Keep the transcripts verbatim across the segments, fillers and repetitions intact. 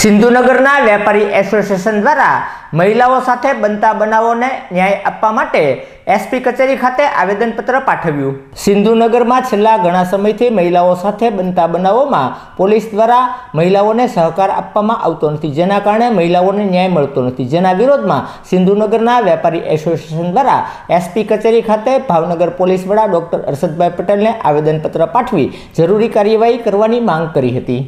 સિંધુનગરના વેપારી એસોસિએશન દ્વારા મહિલાઓ સાથે બનતા બનાવોને ન્યાય આપવા માટે એસપી કચેરી ખાતે આવેદનપત્ર પાઠવ્યું। સિંધુનગરમાં છેલ્લા ઘણા સમયથી મહિલાઓ સાથે બનતા બનાવોમાં પોલીસ દ્વારા મહિલાઓને સહકાર આપવામાં આવતો નથી, જેના કારણે મહિલાઓને ન્યાય મળતો નથી, જેના વિરોધમાં સિંધુનગરના વેપારી એસોસિએશન દ્વારા એસપી કચેરી ખાતે ભાવનગર પોલીસ વડા ડોક્ટર અરશદભાઈ પટેલને આવેદનપત્ર પાઠવી જરૂરી કાર્યવાહી કરવાની માંગ કરી હતી।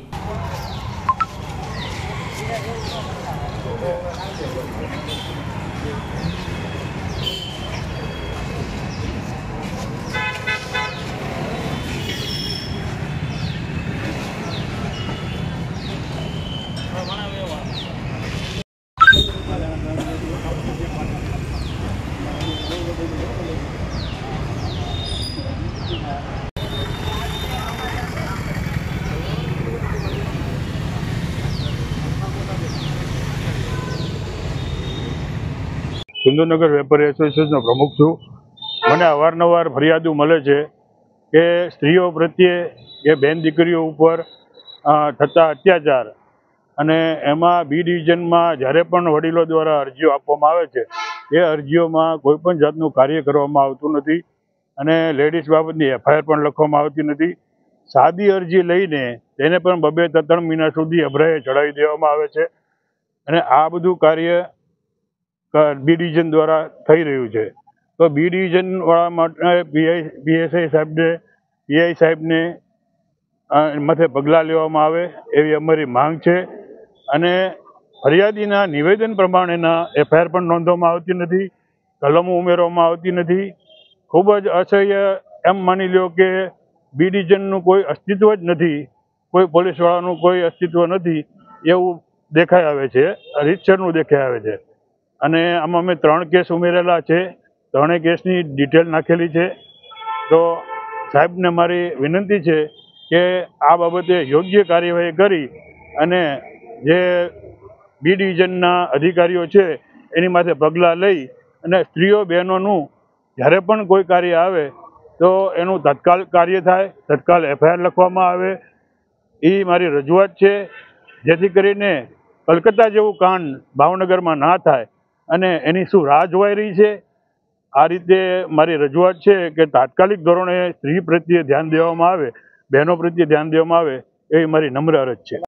સિંધુનગર વેપારી એસોસિએશનનો પ્રમુખ છું। મને અવારનવાર ફરિયાદો મળે છે કે સ્ત્રીઓ પ્રત્યે કે બેન દીકરીઓ ઉપર થતા અત્યાચાર અને એમાં બી ડિવિઝનમાં જ્યારે પણ વડીલો દ્વારા અરજીઓ આપવામાં આવે છે એ અરજીઓમાં કોઈ પણ જાતનું કાર્ય કરવામાં આવતું નથી અને લેડીઝ બાબતની એફઆઈઆર પણ લખવામાં આવતી નથી। સાદી અરજી લઈને તેને પણ બબે ત્રણ મહિના સુધી અભરાએ ચડાવી દેવામાં આવે છે અને આ બધું કાર્ય બી ડિવિઝન દ્વારા થઈ રહ્યું છે। તો બી ડિવિઝન વાળા માટે પીઆઈ પીએસઆઈ સાહેબને પીઆઈ સાહેબને માથે પગલાં લેવામાં આવે એવી અમારી માંગ છે અને ફરિયાદીના નિવેદન પ્રમાણેના એફઆઈઆર પણ નોંધવામાં આવતી નથી, કલમો ઉમેરવામાં આવતી નથી। ખૂબ જ અસહ્ય એમ માની લો કે બી ડિવિઝનનું કોઈ અસ્તિત્વ જ નથી, કોઈ પોલીસવાળાનું કોઈ અસ્તિત્વ નથી એવું દેખાઈ આવે છે, રીતસરનું દેખાઈ આવે છે। અને આમાં અમે ત્રણ કેસ ઉમેરેલા છે, ત્રણેય કેસની ડિટેલ નાખેલી છે। તો સાહેબને મારી વિનંતી છે કે આ બાબતે યોગ્ય કાર્યવાહી કરી અને જે બી ડિવિઝનના અધિકારીઓ છે એની માથે પગલાં લઈ અને સ્ત્રીઓ બહેનોનું જ્યારે પણ કોઈ કાર્ય આવે તો એનું તત્કાલ કાર્ય થાય, તત્કાલ એફઆઈઆર લખવામાં આવે એ મારી રજૂઆત છે, જેથી કરીને કલકત્તા જેવું કાંડ ભાવનગરમાં ના થાય અને એની શું રાહ જોવાઈ રહી છે। આ રીતે મારી રજૂઆત છે કે તાત્કાલિક ધોરણે સ્ત્રી પ્રત્યે ધ્યાન દેવામાં આવે, બહેનો પ્રત્યે ધ્યાન દેવામાં આવે એવી મારી નમ્ર અરજ છે।